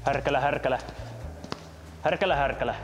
Härkälä, härkälä. Härkälä, härkälä.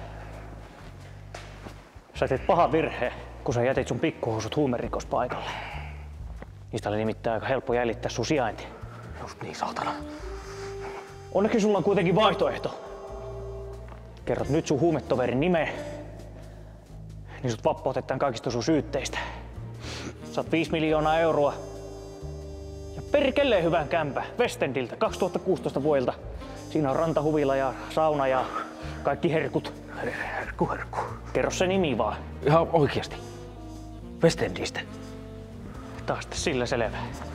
Sä teit paha virhe, kun sä jätit sun pikkuhousut huumerikospaikalle. Niistä oli nimittäin aika helppo jäljittää sun sijainti. Just niin, saatana. Onneksi sulla on kuitenkin vaihtoehto. Kerrot nyt sun huumetoverin nimen, niin sut vappautetaan kaikista sun syytteistä. Saat 5 miljoonaa euroa. Ja perkeleen hyvän kämpä Westendiltä 2016 vuodelta. Siinä on rantahuvila ja sauna ja kaikki herkut. Herkku. Kerro se nimi vaan. Ihan oikeesti. Westendistä. Taas sillä selvä.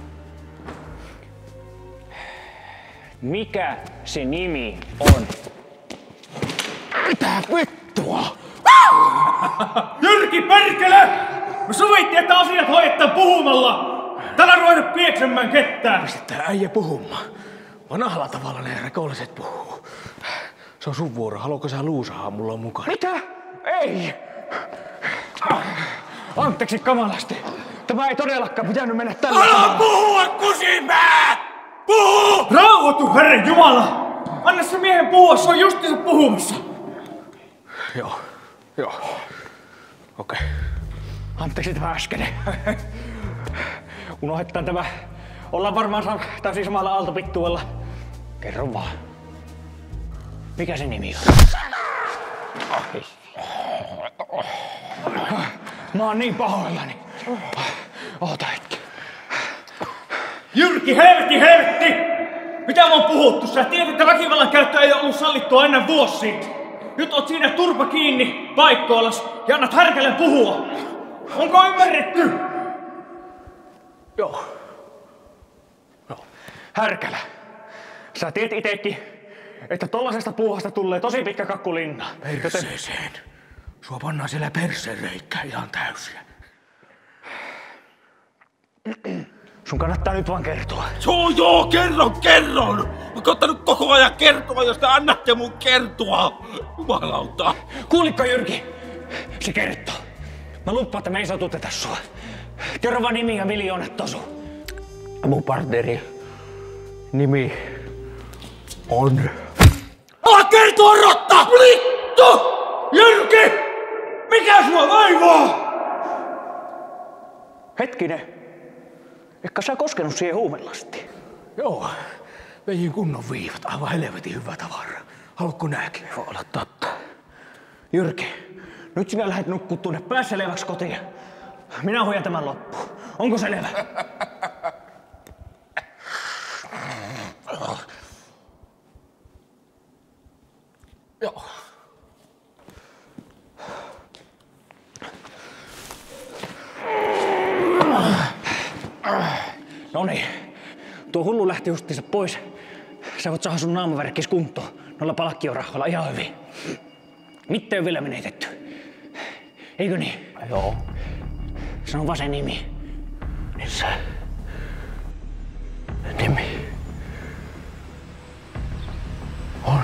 Mikä se nimi on? Mitä vittua? Jyrki perkele! Me sovittiin, että asiat hoidetaan puhumalla! Täällä ruveta pieksemään ketään! Pistetään äijä puhumaan. Vanhalla tavalla ne rikolliset puhuu. Se on sun vuoro. Haluatko sä luusahaa mulla mukaan? Mitä? Ei! Anteeksi kamalasti. Tämä ei todellakaan pitänyt mennä tällä tavalla. Älä puhua kusimpää! Puhu! Rauhoitu, Herran Jumala! Anna se miehen puhua, se on justiinsa puhumassa. Joo. Okei. Anteeksi tämä äskeinen. Unohdetaan tämä. Ollaan varmaan täysin samalla aaltopittuella. Kerro vaan. Mikä se nimi on? Mä oon niin pahoillani. Oota hetki. Jyrki, helvetti! Mitä mä oon puhuttu? Sä tiedät, että väkivallan käyttö ei ole ollut sallittua ennen vuosi siitä. Nyt oot siinä turpa kiinni, paikkoillas ja annat härkälle puhua. Onko ymmärretty? Joo. Härkälä. Sä tiedät itekin, että tollasesta puuhasta tulee tosi pitkä kakkulinna. Perseeseen. Sua pannaan siellä persereikkää ihan täysiä. Sun kannattaa nyt vaan kertoa. Joo, kerron! Mä oon ottanut koko ajan kertoa, jos te annatte mun kertoa. Jumalauta. Kuulitko Jyrki? Se kertoo. Mä lupaan, että me ei satuteta sua. Kerro vaan nimi ja miljoonat tosu. Mun partneri nimi on... Ala kertoa, rotta! Vittu! Jyrki! Mikä sua vaivaa? Hetkinen. Ehkä sä koskenut siihen huumelastiin? Joo. Veihin kunnon viivat. Aivan helvetin hyvä tavara. Haluatko nääkin? Voi olla totta. Jyrki, nyt sinä lähdet nukkuu tuonne pääseleväksi kotiin. Minä hoidan tämän loppuun. Onko selvä? Joo. Noniin. Tuo hullu lähti justiinsa pois. Sä voit saada sun naamavärkkis kuntoon. Noilla palkkiorahoilla ihan hyvin. Mitte on vielä menetetty. Eikö niin? Joo. Sano vaan se nimi. Niin se... nimi... on...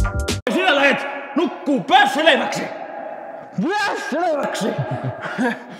Sinä lähet nukkuu pääseleväksi! Pääseleväksi!